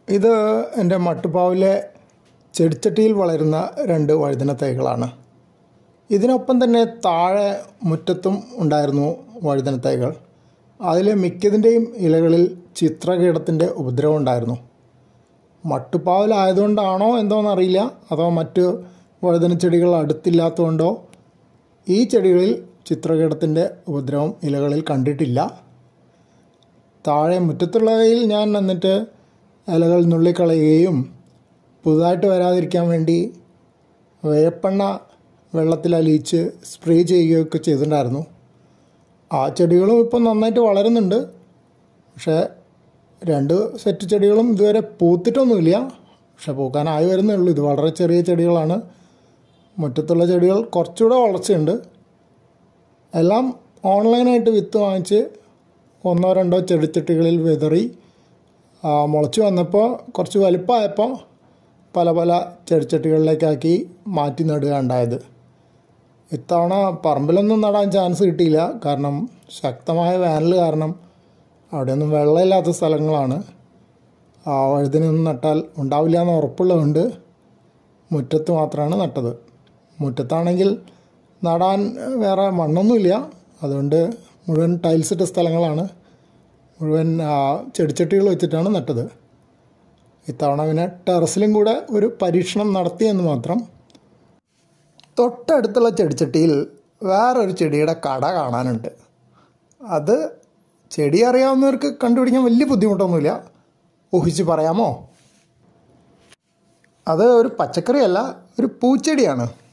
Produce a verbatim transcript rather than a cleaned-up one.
ഇത് എൻ്റെ മട്ടുപ്പാവിലെ ചെടിച്ചട്ടിയിൽ വളരുന്ന രണ്ട് വഴുതന തൈകളാണ്. ഇതിനൊപ്പം തന്നെ താഴെ മുറ്റത്തും ഉണ്ടായിരുന്നു വഴുതന തൈകൾ. അതിൽ മിക്കതിൻ്റെയും ഇലകളിൽ ചിത്രകീടത്തിൻ്റെ ഉപദ്രവം ഉണ്ടായിരുന്നു. മട്ടുപ്പാവിലായതുകൊണ്ടാണോ എന്തോന്നറിയില്ല, അതോ മറ്റ് വഴുതന ചെടികൾ അടുത്തില്ലാത്തതുകൊണ്ടോ ഈ ചെടികളിൽ ചിത്രകീടത്തിൻ്റെ ഉപദ്രവം ഇലകളിൽ കണ്ടിട്ടില്ല. താഴെ മുറ്റത്തുള്ളവയിൽ ഞാൻ എന്നിട്ട് ഇലകൾ നുള്ളിക്കളയുകയും പുതുതായിട്ട് വരാതിരിക്കാൻ വേണ്ടി വേപ്പെണ്ണ വെള്ളത്തിൽ അലിയിച്ച് സ്പ്രേ ചെയ്യുകയൊക്കെ ചെയ്തിട്ടുണ്ടായിരുന്നു. ആ ചെടികളും ഇപ്പം നന്നായിട്ട് വളരുന്നുണ്ട്. പക്ഷേ രണ്ട് സെറ്റ് ചെടികളും ഇതുവരെ പൂത്തിട്ടൊന്നുമില്ല. പക്ഷെ പൂക്കാനായി വരുന്നേ ഉള്ളൂ. ഇത് വളരെ ചെറിയ ചെടികളാണ്. മുറ്റത്തുള്ള ചെടികൾ കുറച്ചുകൂടെ വളർച്ചയുണ്ട്. എല്ലാം ഓൺലൈനായിട്ട് വിത്ത് വാങ്ങിച്ച് ഒന്നോ രണ്ടോ ചെടിച്ചട്ടികളിൽ വിതറി മുളച്ച് വന്നപ്പോൾ കുറച്ച് വലുപ്പമായപ്പോൾ പല പല ചെടിച്ചട്ടികളിലേക്കാക്കി മാറ്റി നടുക ഉണ്ടായത്. ഇത്തവണ പറമ്പിലൊന്നും നടാൻ ചാൻസ് കിട്ടിയില്ല. കാരണം ശക്തമായ വേനൽ കാരണം അവിടെയൊന്നും വെള്ളമില്ലാത്ത സ്ഥലങ്ങളാണ്. ആ വഴുതനയൊന്നും നട്ടാൽ ഉണ്ടാവില്ല എന്ന് ഉറപ്പുള്ളതുകൊണ്ട് മുറ്റത്ത് മാത്രമാണ് നട്ടത്. മുറ്റത്താണെങ്കിൽ നടാൻ വേറെ മണ്ണൊന്നുമില്ല. അതുകൊണ്ട് മുഴുവൻ ടൈൽസ് ഇട്ട സ്ഥലങ്ങളാണ്. മുഴുവൻ ചെടിച്ചട്ടികൾ വെച്ചിട്ടാണ് നട്ടത്. ഇത്തവണ പിന്നെ ടെറസിലും കൂടെ ഒരു പരീക്ഷണം നടത്തിയെന്ന് മാത്രം. തൊട്ടടുത്തുള്ള ചെടിച്ചട്ടിയിൽ വേറൊരു ചെടിയുടെ കട കാണാനുണ്ട്. അത് ചെടി അറിയാവുന്നവർക്ക് കണ്ടുപിടിക്കാൻ വലിയ ബുദ്ധിമുട്ടൊന്നുമില്ല. ഊഹിച്ച് പറയാമോ? അത് ഒരു പച്ചക്കറിയല്ല, ഒരു പൂച്ചെടിയാണ്.